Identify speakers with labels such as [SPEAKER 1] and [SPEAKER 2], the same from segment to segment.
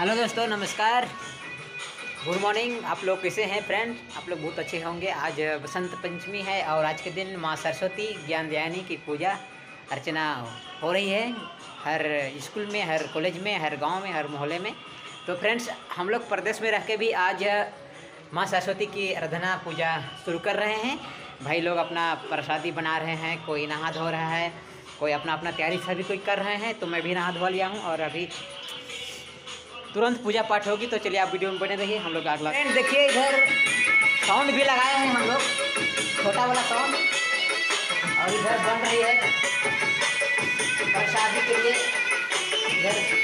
[SPEAKER 1] Hello दोस्तों, नमस्कार, good morning. आप लोग कैसे हैं फ्रेंड? आप लोग बहुत अच्छे होंगे। आज बसंत पंचमी है और आज के दिन माँ सरस्वती ज्ञानदायिनी की पूजा अर्चना हो रही है हर स्कूल में, हर कॉलेज में, हर गांव में, हर मोहल्ले में। तो फ्रेंड्स, हम लोग प्रदेश में रह के भी आज माँ सरस्वती की आराधना पूजा शुरू कर रहे हैं। भाई लोग अपना प्रसादी बना रहे हैं, कोई नहा धो रहा है, कोई अपना अपना तैयारी सभी कोई कर रहे हैं। तो मैं भी नहा धो लिया हूँ और अभी तुरंत पूजा पाठ होगी। तो चलिए आप वीडियो में बने रहिए। हम लोग अगला फ्रेंड देखिए, इधर साउंड भी लगाए हैं हम लोग, छोटा वाला साउंड, और इधर बन रही है प्रसादी के लिए। इधर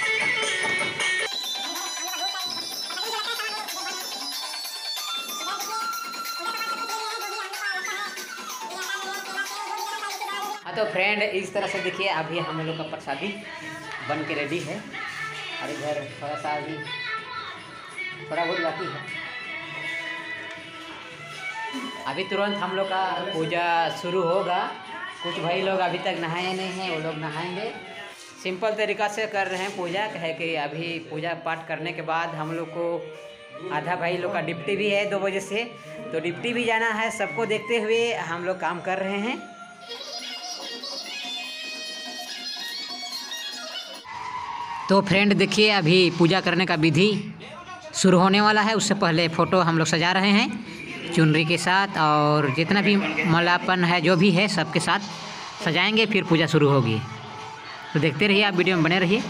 [SPEAKER 1] हाँ, तो फ्रेंड इस तरह से देखिए, अभी हम लोग का प्रसादी बन के रेडी है और इधर थोड़ा सा अभी थोड़ा बहुत बाकी है। अभी तुरंत हम लोग का पूजा शुरू होगा। कुछ भाई लोग अभी तक नहाए नहीं हैं, वो लोग नहाएंगे। सिंपल तरीक़ा से कर रहे हैं पूजा, कहे कि अभी पूजा पाठ करने के बाद हम लोग को आधा भाई लोग का ड्यूटी भी है 2 बजे से, तो ड्यूटी भी जाना है। सबको देखते हुए हम लोग काम कर रहे हैं। तो फ्रेंड देखिए, अभी पूजा करने का विधि शुरू होने वाला है। उससे पहले फ़ोटो हम लोग सजा रहे हैं चुनरी के साथ, और जितना भी मालापन है जो भी है सबके साथ सजाएंगे, फिर पूजा शुरू होगी। तो देखते रहिए, आप वीडियो में बने रहिए।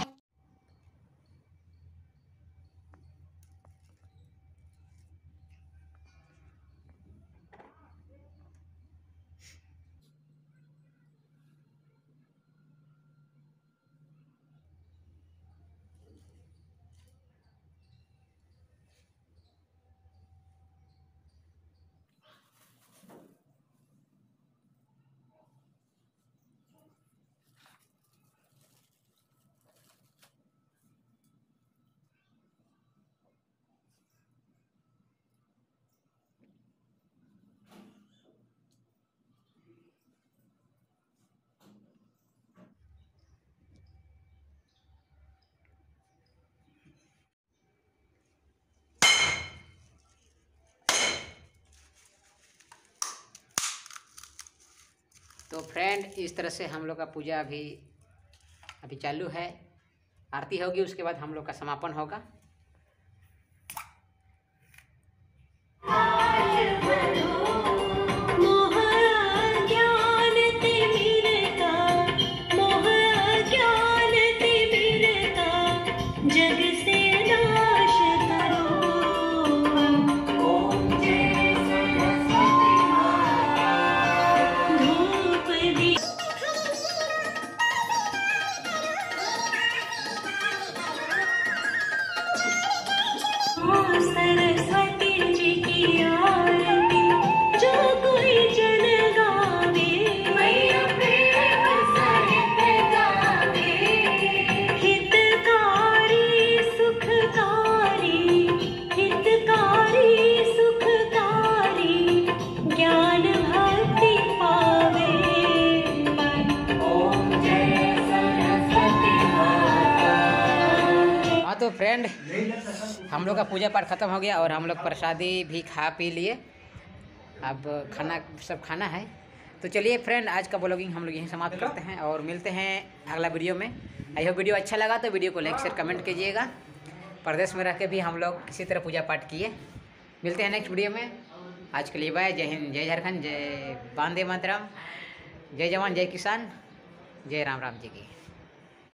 [SPEAKER 1] तो फ्रेंड इस तरह से हम लोग का पूजा अभी चालू है। आरती होगी, उसके बाद हम लोग का समापन होगा।
[SPEAKER 2] सरस्वती जी की आरती जो कोई जन गावे, मैया प्रेम सहित गावे। हितकारी सुखकारी, हितकारी सुखकारी, ज्ञान भक्ति पावे। ओम जय सरस्वती माता।
[SPEAKER 1] हाँ, तो फ्रेंड हम लोग का पूजा पाठ ख़त्म हो गया और हम लोग प्रसादी भी खा पी लिए। अब खाना सब खाना है। तो चलिए फ्रेंड, आज का ब्लॉगिंग हम लोग यहीं समाप्त करते हैं और मिलते हैं अगला वीडियो में। आई होप वीडियो अच्छा लगा तो वीडियो को लाइक शेयर कमेंट कीजिएगा। प्रदेश में रह के भी हम लोग इसी तरह पूजा पाठ किए। मिलते हैं नेक्स्ट वीडियो में। आज के लिए बाय। जय हिंद, जय झारखंड, जय वंदे मातरम, जय जवान, जय किसान, जय राम राम जी की।